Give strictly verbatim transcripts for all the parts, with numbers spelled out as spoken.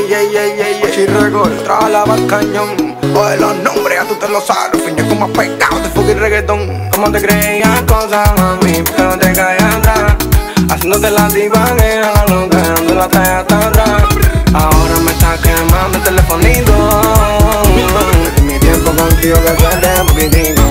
ey, ey, ey, ey, ey. Chirregol, trabaja la cañón. Oye los nombres, ya tú te lo sabes. Los fiñas como pecado de fucking reggaetón. ¿Cómo te creías cosas, mami? Pero te caes atrás. Haciéndote la diva, que a la loca, dando la talla hasta atrás. Ahora me estás quemando el telefonito. Y mi tiempo contigo que pierde un poquitito.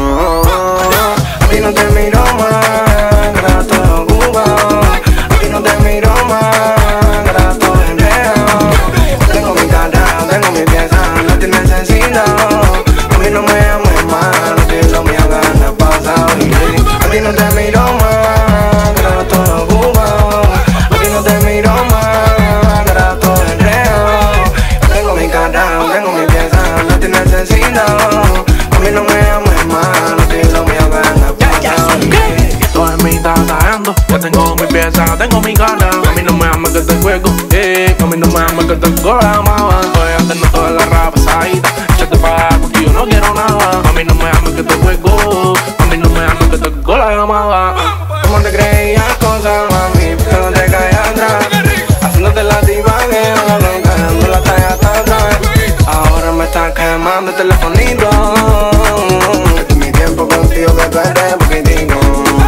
A ti no te miro más, grato ocupado. A ti no te miro más, grato enredado. Tengo mi cara, tengo mi pieza, no te necesito. A mí no me ames más, no te lo me hagan el pasado. A ti no te miro más, grato ocupado. A ti no te miro más, grato enredado. Tengo mi cara, tengo mi pieza, no te necesito. A mí no me ames más, no te lo me hagan el pasado. Todo en mí está cagando. Ya tengo mi pieza, tengo mi cara. A mí no me ama que te juego, yeah. A mí no me ama que te colama. Estoy haciendo toda la rap pesadita. Échate pa' allá porque yo no quiero nada. A mí no me ama que te juego. A mí no me ama que te colama. ¿Cómo te creías cosas, mami? Pero te caes atrás. Haciéndote la diva, que a la loca, dando la talla hasta atrás. Ahora me estás quemando el telefonito. Y mi tiempo contigo que pierde poquitico.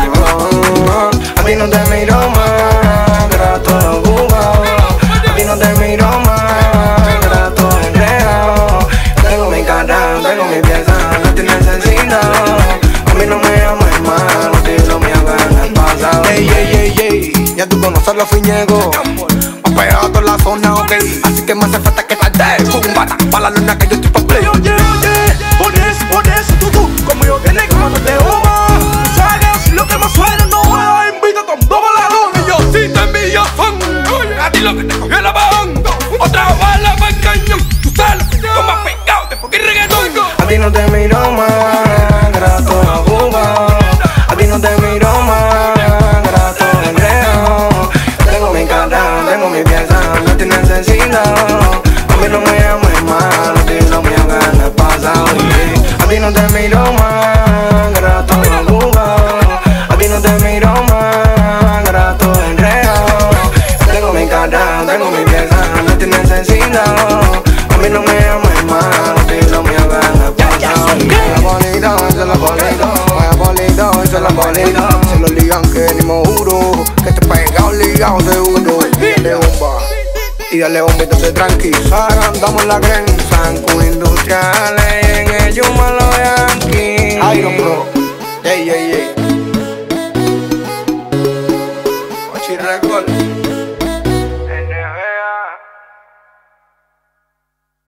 A ti no te miro más, grato ocupado. A ti no te miro más, grato enredado. Tengo mi cara, tengo mi pieza, no te necesito. A mí no me ames más, no te lo me hagan el pasado. Ey, ey, ey, ey, ya tú conoces los fiñegos. Más pegado a toda la zona, ok. Así que me hace falta que salte. Cumbata, pa' la luna que yo estoy pa' play. Oye, oye, por eso, por eso tú, tú, como yo tienes como no te uva. Sabes si lo que más suena no va. Invita con dos baladones. Y yo sí te envío son. A ti lo que te cogió la banda. Otra bala para el cañón. Tú sabes lo más pegado de fucking reggaetón. A ti no te miro más, grato ocupado. A ti no te miro más, grato enredado. Tengo mi cara, tengo mi pieza, no te necesito. A mí no me ames más, no te lo me hagan el pasado. A ti no te miro más, grato ocupado. A ti no te miro más, grato enredado. Tengo mi cara, tengo mi pieza, no te necesito. A mí no me ames más, no te lo me hagan el pasado. La bolita, esa es la bolita. Vaya bolita, esa es la bolita. Se lo ligan que ni me juro. Que te pegado ligado seguro. Y dale bomba, y dale bomba y te tranquila. Andamos en la Gren, Sanco Industriales. En ellos malo Yankee. Iron Bro, ey, ey, ey.